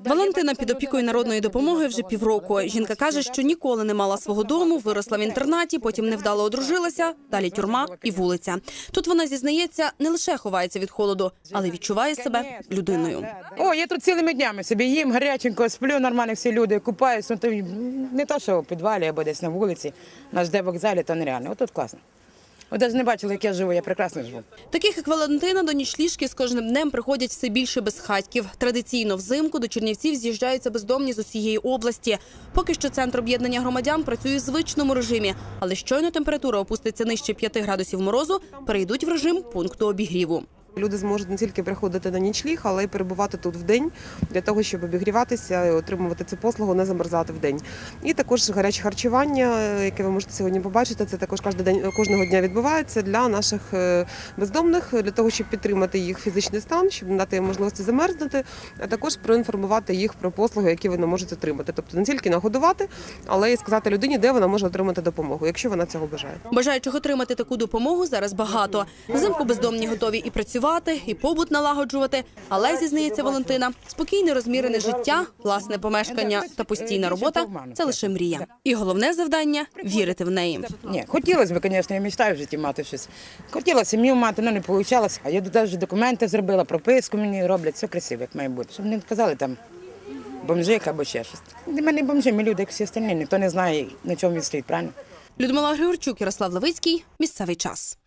Валентина під опікою народної допомоги вже півроку. Жінка каже, що ніколи не мала свого дому, виросла в інтернаті, потім невдало одружилася, далі тюрма і вулиця. Тут вона, зізнається, не лише ховається від холоду, але відчуває себе людиною. О, я тут цілими днями собі їм гаряченько, сплю, нормально всі люди, купаюсь. Ну, то не то, що в підвалі або десь на вулиці, наш де вокзалі, то нереально. От тут класно. Ви навіть не бачили, як я живу, я прекрасно живу. Таких, як Валентина, до нічліжки з кожним днем приходять все більше безхатьків. Традиційно взимку до Чернівців з'їжджаються бездомні з усієї області. Поки що Центр об'єднання громадян працює в звичному режимі, але щойно температура опуститься нижче 5 градусів морозу, перейдуть в режим пункту обігріву. Люди зможуть не тільки приходити на нічліг, але й перебувати тут вдень для того, щоб обігріватися і отримувати цю послугу, не замерзати вдень. І також гаряче харчування, яке ви можете сьогодні побачити, це також кожного дня відбувається для наших бездомних, для того, щоб підтримати їх фізичний стан, щоб надати їм можливості замерзнути, а також проінформувати їх про послуги, які вони можуть отримати. Тобто не тільки нагодувати, але й сказати людині, де вона може отримати допомогу, якщо вона цього бажає. Бажаючих отримати таку допомогу зараз багато. Взимку бездомні готові і працювати, і побут налагоджувати, але, зізнається Валентина, спокійне розмірене життя, власне помешкання та постійна робота – це лише мрія. І головне завдання – вірити в неї. Ні, хотілося б, звісно, я мечтаю в житті мати щось. Хотіла сім'ю мати, але не вийшло. А я навіть документи зробила, прописку мені роблять, все красиво, як має бути. Щоб не казали там бомжик або ще щось. Для мене бомжи, ми люди, як всі остальні, ніхто не знає, на чому він стоїть, правильно? Людмила Григорчук, Ярослав Левицький. Місцевий час.